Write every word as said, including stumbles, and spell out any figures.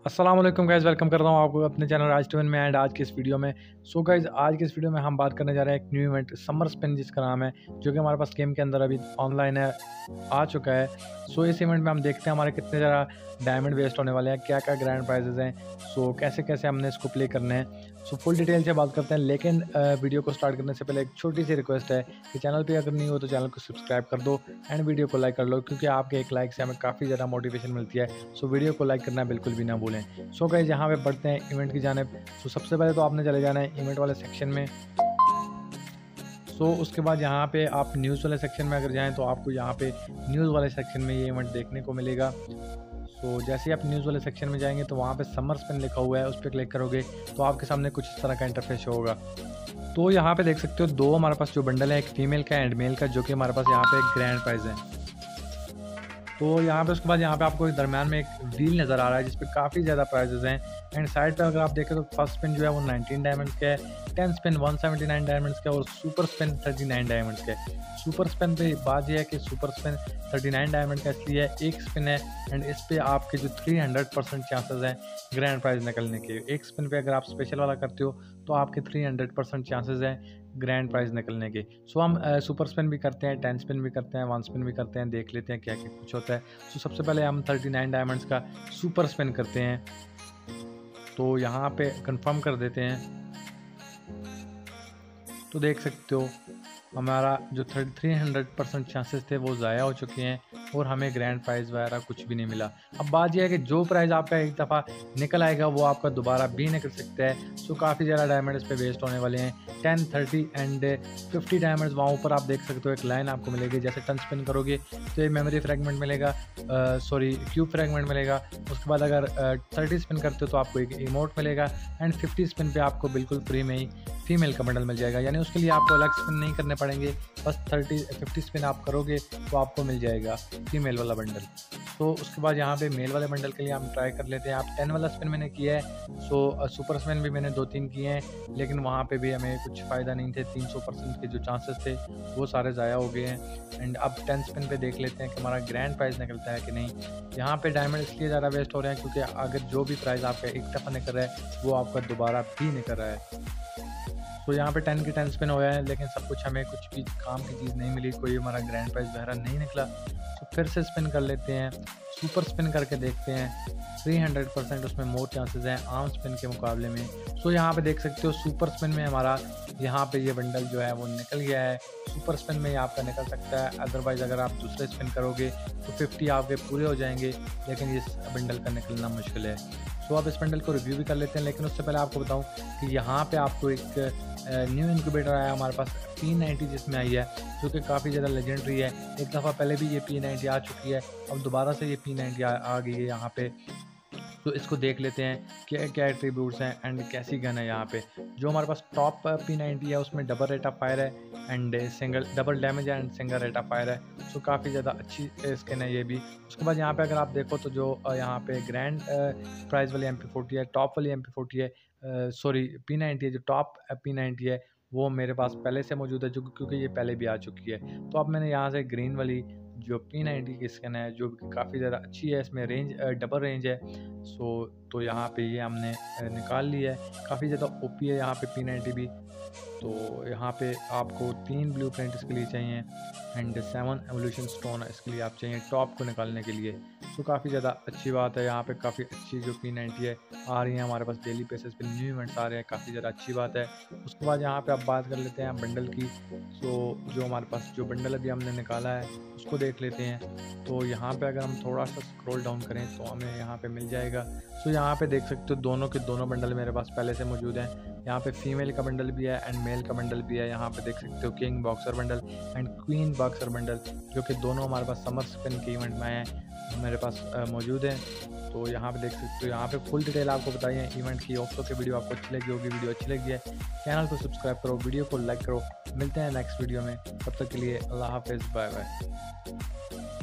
अस्सलाम वालेकुम guys, welcome करता हूँ आपको अपने चैनल राज टिवन में। एंड आज के इस वीडियो में सो गाइज़ आज के इस वीडियो में हम बात करने जा रहे हैं एक न्यू इवेंट समर स्पिन जिसका नाम है, जो कि हमारे पास गेम के अंदर अभी ऑनलाइन है, आ चुका है। सो इस इवेंट में हम देखते हैं हमारे कितने ज़्यादा डायमंड वेस्ट होने वाले हैं, क्या क्या ग्रैंड प्राइजेज़ हैं, सो कैसे कैसे हमने इसको प्ले करने हैं। सो फुल डिटेल से बात करते हैं, लेकिन वीडियो को स्टार्ट करने से पहले एक छोटी सी रिक्वेस्ट है कि चैनल पे अगर नहीं हो तो चैनल को सब्सक्राइब कर दो एंड वीडियो को लाइक कर लो, क्योंकि आपके एक लाइक से हमें काफ़ी ज़्यादा मोटिवेशन मिलती है। सो वीडियो को लाइक करना बिल्कुल भी ना भूलें। सो गाइस यहाँ पे बढ़ते हैं इवेंट की जानिब। सो सबसे पहले तो आपने चले जाना है इवेंट वाले सेक्शन में। सो उसके बाद यहाँ पे आप न्यूज़ वाले सेक्शन में अगर जाएँ तो आपको यहाँ पे न्यूज़ वाले सेक्शन में ये इवेंट देखने को मिलेगा। सो जैसे ही आप न्यूज़ वाले सेक्शन में जाएंगे तो वहाँ पे समर स्पिन लिखा हुआ है, उस पर क्लिक करोगे तो आपके सामने कुछ इस तरह का इंटरफेस होगा। तो यहाँ पे देख सकते हो दो हमारे पास जो बंडल है, एक फीमेल का एंड मेल का, जो कि हमारे पास यहाँ पे एक ग्रैंड प्राइज है। तो यहाँ पे उसके बाद यहाँ पे आपको दरम्यान में एक व्हील नज़र आ रहा है जिस पे काफ़ी ज़्यादा प्राइजेस हैं। एंड साइड पे अगर आप देखें तो फर्स्ट स्पिन जो है वो नाइनटीन डायमंड्स का है, ten spin one seventy nine diamonds का और super spin thirty nine diamonds का है। सुपर स्पिन पे बात यह है कि super spin thirty nine diamond का इसलिए है, एक स्पिन है एंड इस पे आपके जो थ्री हंड्रेड परसेंट चांसेस हैं ग्रैंड प्राइज निकलने के। एक स्पिन पे अगर आप स्पेशल वाला करते हो तो आपके थ्री हंड्रेड परसेंट चांसेस हैं ग्रैंड प्राइज निकलने के। सो हम सुपर स्पिन भी करते हैं, टेन स्पिन भी करते हैं, वन स्पिन भी करते हैं, देख लेते हैं क्या क्या कुछ होता है। सो सबसे पहले हम थर्टी नाइन डायमंड्स का सुपर स्पिन करते हैं, तो यहाँ पे कंफर्म कर देते हैं। तो देख सकते हो हमारा जो थ्री हंड्रेड परसेंट चांसेस थे वो ज़ाया हो चुके हैं और हमें ग्रैंड प्राइज़ वगैरह कुछ भी नहीं मिला। अब बात यह है कि जो प्राइज़ आपका एक दफ़ा निकल आएगा वो आपका दोबारा भी निकल सकता है। सो काफ़ी ज़्यादा डायमंड इस पे वेस्ट होने वाले हैं, ten thirty and fifty diamonds. वहाँ ऊपर आप देख सकते हो एक लाइन आपको मिलेगी, जैसे टन स्पिन करोगे तो ये मेमोरी फ्रैगमेंट मिलेगा, सॉरी क्यूब फ्रैगमेंट मिलेगा। उसके बाद अगर थर्टी स्पिन करते हो तो आपको एक इमोट मिलेगा एंड फिफ्टी स्पिन पे आपको बिल्कुल फ्री में ही फीमेल का बंडल मिल जाएगा, यानी उसके लिए आपको अलग स्पिन नहीं करने पड़ेंगे, बस थर्टी फिफ्टी स्पिन आप करोगे तो आपको मिल जाएगा फीमेल वाला बंडल। तो उसके बाद यहाँ पे मेल वाले बंडल के लिए हम ट्राई कर लेते हैं। आप टेन वाला स्पिन मैंने किया है, सो सुपर स्पिन भी मैंने दो तीन किए हैं, लेकिन वहाँ पे भी हमें कुछ फ़ायदा नहीं थे। तीन सौ परसेंट के जो चांसेस थे वो सारे ज़ाया हो गए हैं। एंड अब टेन स्पिन पे देख लेते हैं कि हमारा ग्रैंड प्राइज़ निकलता है कि नहीं। यहाँ पे डायमंड इसलिए ज़्यादा वेस्ट हो रहे हैं क्योंकि अगर जो भी प्राइज़ आपका एक दफ़ा निकल रहा है वो आपका दोबारा भी निकल रहा है। तो यहाँ पे टेन की टेन स्पिन हो गया है, लेकिन सब कुछ हमें कुछ भी काम की चीज़ नहीं मिली, कोई हमारा ग्रैंड प्राइज वगैरह नहीं निकला। तो फिर से स्पिन कर लेते हैं, सुपर स्पिन करके देखते हैं। थ्री हंड्रेड परसेंट उसमें मोर चांसेस हैं आम स्पिन के मुकाबले में। सो यहाँ पे देख सकते हो सुपर स्पिन में हमारा यहाँ पे ये बंडल जो है वो निकल गया है। सुपर स्पिन में ये आपका निकल सकता है, अदरवाइज़ अगर आप दूसरे स्पिन करोगे तो फिफ्टी आपके पूरे हो जाएंगे, लेकिन इस बंडल का निकलना मुश्किल है। तो आप इस बंडल को रिव्यू भी कर लेते हैं, लेकिन उससे पहले आपको बताऊं कि यहाँ पे आपको एक न्यू इंक्यूबेटर आया हमारे पास पी नाइंटी, जिसमें आई है, जो कि काफ़ी ज़्यादा लेजेंडरी है। एक दफ़ा पहले भी ये पी नाइंटी आ चुकी है, अब दोबारा से ये पी नाइंटी आ, आ गई है यहाँ पे। तो इसको देख लेते हैं क्या क्या एट्रीब्यूट्स हैं एंड कैसी गन है। यहाँ पे जो हमारे पास टॉप पी नाइंटी है उसमें डबल रेट ऑफ फायर है एंड सिंगल डबल डैमेज है and single rate of fire है। सो काफ़ी ज़्यादा अच्छी स्किन है ये भी। उसके बाद यहाँ पे अगर आप देखो तो जो यहाँ पे ग्रैंड प्राइज वाली एम पी फोर्टी है, टॉप वाली एम पी फोर्टी है, सॉरी पी नाइंटी है, जो टॉप पी नाइंटी है वो मेरे पास पहले से मौजूद है, जो क्योंकि ये पहले भी आ चुकी है। तो अब मैंने यहाँ से ग्रीन वाली जो पी नाइंटी की स्किन है, जो काफ़ी ज़्यादा अच्छी है, इसमें रेंज डबल रेंज है। सो तो यहाँ पे ये हमने निकाल ली है, काफ़ी ज़्यादा ओपी है यहाँ पे पी नाइंटी भी। तो यहाँ पे आपको तीन ब्लू प्रिंट इसके लिए चाहिए एंड सेवन एवोल्यूशन स्टोन इसके लिए आप चाहिए टॉप को निकालने के लिए। तो काफ़ी ज़्यादा अच्छी बात है, यहाँ पे काफ़ी अच्छी जो पी नाइंटी है आ रही है हमारे पास, डेली बेसिस पे न्यू इवेंट्स आ रहे हैं, काफ़ी ज़्यादा अच्छी बात है। उसके बाद यहाँ पे आप बात कर लेते हैं बंडल की। सो जो हमारे पास जो बंडल अभी हमने निकाला है उसको देख लेते हैं। तो यहाँ पे अगर हम थोड़ा सा स्क्रॉल डाउन करें तो हमें यहाँ पे मिल जाएगा। सो यहाँ पे देख सकते हो दोनों के दोनों बंडल मेरे पास पहले से मौजूद हैं। यहाँ पे फीमेल का बंडल भी है एंड मेल का बंडल भी है। यहाँ पे देख सकते हो king boxer bundle and queen boxer bundle, जो कि दोनों हमारे पास समर स्पिन के इवेंट में आए हैं, मेरे पास मौजूद हैं। तो यहाँ पे देख सकते हो, यहाँ पे फुल डिटेल आपको बताई है इवेंट की। होप के वीडियो आपको अच्छी लगी होगी। वीडियो अच्छी लगी है चैनल को सब्सक्राइब करो, वीडियो को लाइक करो। मिलते हैं नेक्स्ट वीडियो में, तब तक के लिए अल्लाह हाफिज़, बाय बाय।